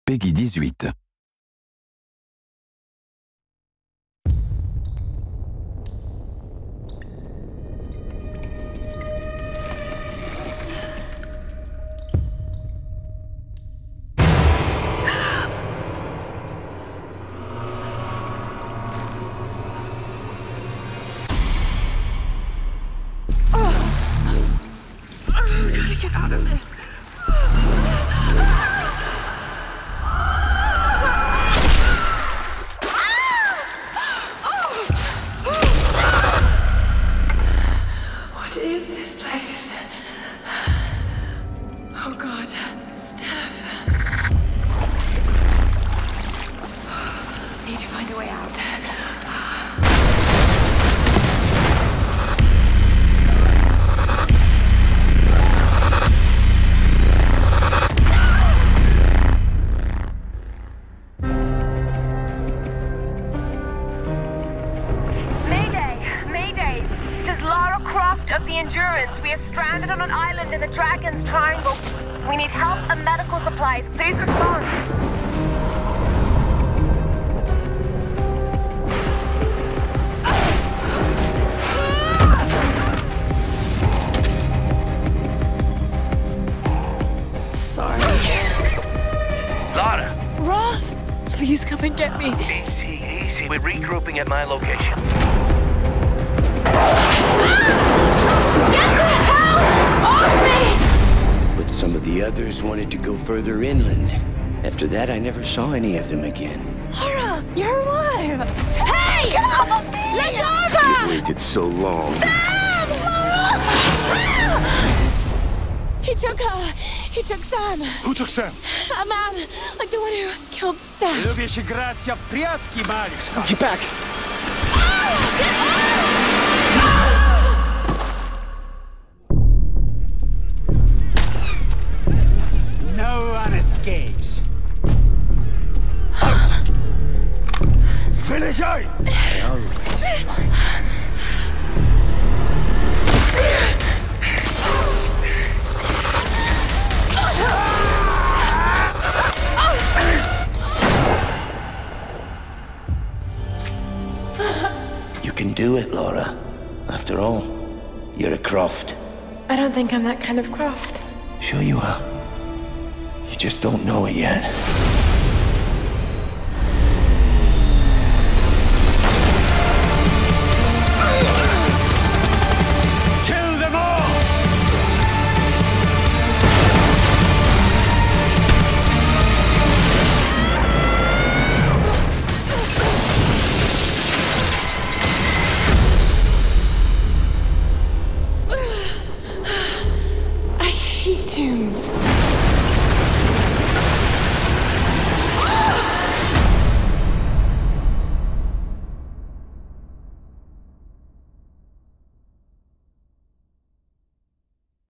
Peggy 18. Get out of this. What is this place? Oh God, Steph. Need to find a way out. Of the Endurance. We are stranded on an island in the Dragon's Triangle. We need help and medical supplies. Please respond. Sorry. Lara! Roth! Please come and get me. Easy. We're regrouping at my location. Get the hell off me! But some of the others wanted to go further inland. After that, I never saw any of them again. Laura, you're alive! Hey! Get off of me! Let go of her! We waited so long. Sam! Laura! He took her. He took Sam. Who took Sam? A man, like the one who killed Steph. Любишь играться в прятки, малышка? Get back! No one escapes. Out! Вылезай! I always find You can do it, Laura. After all, you're a Croft. I don't think I'm that kind of Croft. Sure you are. You just don't know it yet. Kill them all! I hate tombs.